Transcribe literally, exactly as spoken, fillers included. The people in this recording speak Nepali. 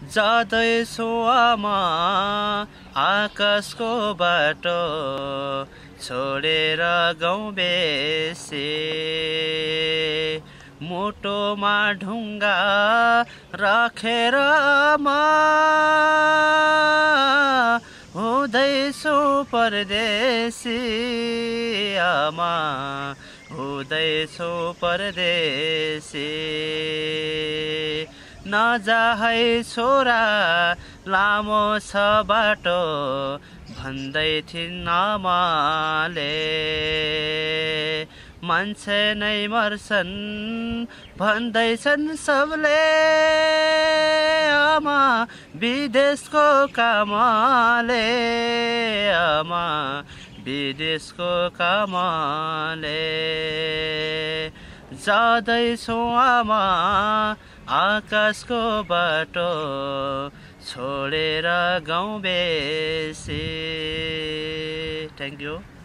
जाँदैछु आमा आकाशको बाटो छोडेर गाउँ बेसी मुटुमा ढुङ्गा राखेर आमा हुँदैछु परदेशी आमा हुँदैछु परदेशी नजा है छोरा लामो छ बाटो भन्दै थिइन् आमाले मान्छे नै मर्छन् भन्दैछन् सबले आमा विदेशको कामले आमा विदेशको कामले जाँदैछु आमा आकाशको बाटो छोडेर गाउँ बेसी। Thank you.